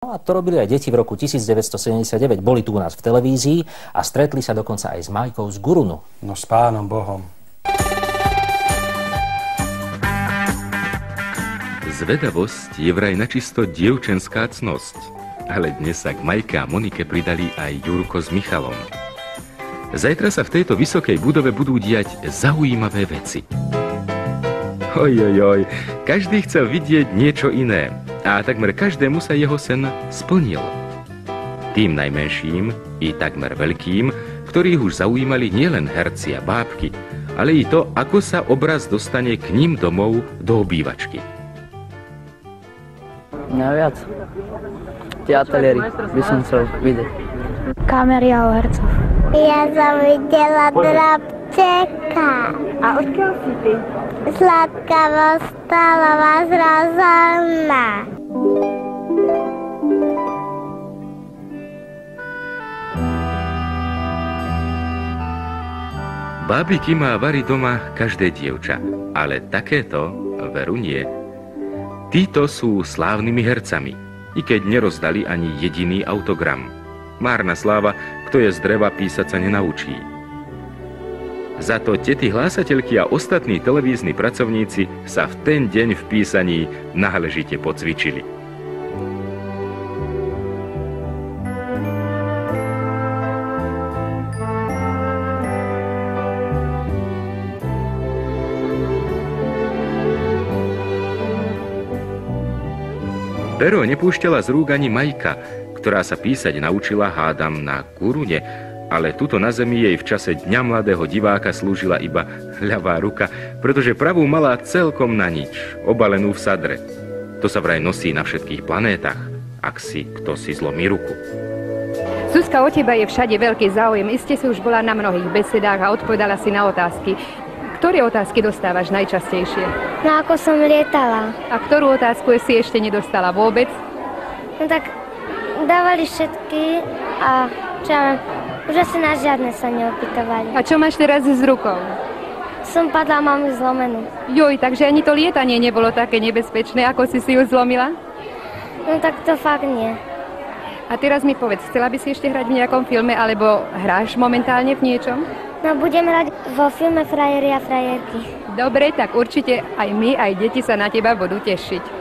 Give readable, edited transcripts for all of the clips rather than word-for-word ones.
A to robili aj deti v roku 1979. Boli tu u nás v televízii a stretli sa dokonca aj s Majkou z Gurunu. No s Pánom Bohom. Zvedavosť je vraj načisto dievčenská cnosť. Ale dnes sa k Majke a Monike pridali aj Jurko s Michalom. Zajtra sa v tejto vysokej budove budú diať zaujímavé veci. Ojojoj, každý chcel vidieť niečo iné a takmer každému sa jeho sen splnil. Tým najmenším i takmer veľkým, ktorých už zaujímali nielen herci a bábky, ale i to, ako sa obraz dostane k ním domov do obývačky. Najviac tie ateliéry by som chcel vidieť. Kamery a hercov. Ja som videla Drabčeka. A odkiaľ si ty? Zlatka Vostalová z Rozhorna. Bábiky má varí doma každé dievča, ale takéto veru nie. Títo sú slávnymi hercami, i keď nerozdali ani jediný autogram. Márna sláva, kto je z dreva písať sa nenaučí. Za to tety hlásateľky a ostatní televízni pracovníci sa v ten deň v písaní náležite pocvičili. Pero nepúšťala z rúk ani Majka, ktorá sa písať naučila, hádam, na Gurune, ale tuto na zemi jej v čase Dňa mladého diváka slúžila iba ľavá ruka, pretože pravú mala celkom na nič, obalenú v sadre. To sa vraj nosí na všetkých planétach, ak si kto si zlomí ruku. Zuzka, o teba je všade veľký záujem. Iste si už bola na mnohých besedách a odpovedala si na otázky. Ktoré otázky dostávaš najčastejšie? No ako som lietala. A ktorú otázku si ešte nedostala vôbec? No tak dávali všetky a čo ja viem, už asi na žiadne sa neopýtovali. A čo máš teraz s rukou? Som padla, mám ju zlomenú. Joj, takže ani to lietanie nebolo také nebezpečné, ako si ju zlomila? No tak to fakt nie. A teraz mi povedz, chcela by si ešte hrať v nejakom filme, alebo hráš momentálne v niečom? No budem hrať vo filme Frajeri a frajerky. Dobre, tak určite aj my, aj deti sa na teba budú tešiť.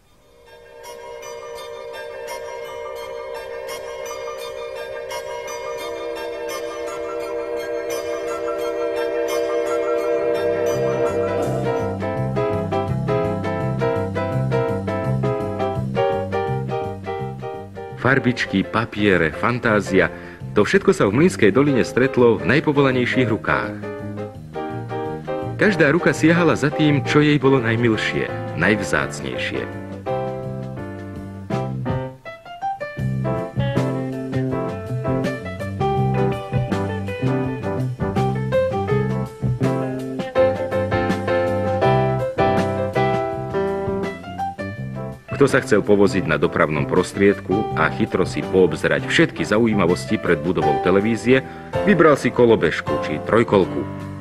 Farbičky, papiere, fantázia, to všetko sa v Mlynskej doline stretlo v najpovolanejších rukách. Každá ruka siahala za tým, čo jej bolo najmilšie, najvzácnejšie. Kto sa chcel povoziť na dopravnom prostriedku a chytro si poobzerať všetky zaujímavosti pred budovou televízie, vybral si kolobežku či trojkolku.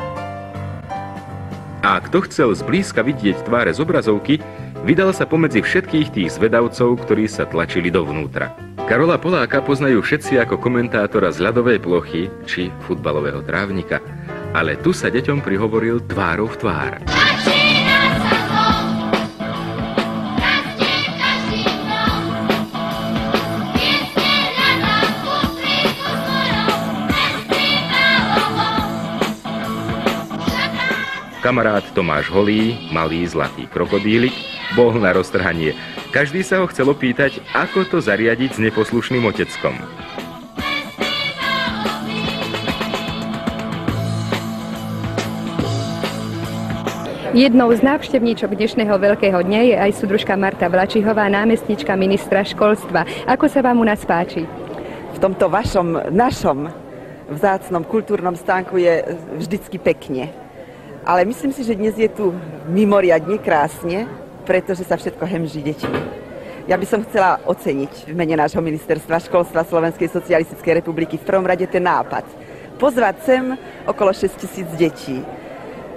A kto chcel zblízka vidieť tváre z obrazovky, vydal sa pomedzi všetkých tých zvedavcov, ktorí sa tlačili dovnútra. Karola Poláka poznajú všetci ako komentátora z ľadovej plochy či futbalového trávnika, ale tu sa deťom prihovoril tvárou v tvár. Kamarát Tomáš Holý, malý zlatý krokodílik, bol na roztrhanie. Každý sa ho chcel opýtať, ako to zariadiť s neposlušným oteckom. Jednou z návštevníčok dnešného veľkého dňa je aj súdružka Marta Vlačihová, námestnička ministra školstva. Ako sa vám u nás páči? V tomto našom vzácnom kultúrnom stánku je vždycky pekne. Ale myslím si, že dnes je tu mimoriadne krásne, pretože sa všetko hemží deťmi. Ja by som chcela oceniť v mene nášho ministerstva školstva Slovenskej socialistickej republiky v prvom rade ten nápad. Pozvať sem okolo 6 000 detí.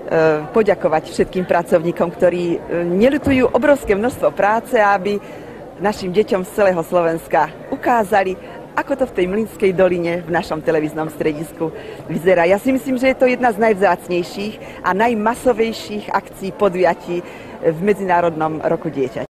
Poďakovať všetkým pracovníkom, ktorí neľutujú obrovské množstvo práce, aby našim deťom z celého Slovenska ukázali, ako to v tej Mlynskej doline v našom televíznom stredisku vyzerá. Ja si myslím, že je to jedna z najvzácnejších a najmasovejších akcií, podujatí v Medzinárodnom roku dieťaťa.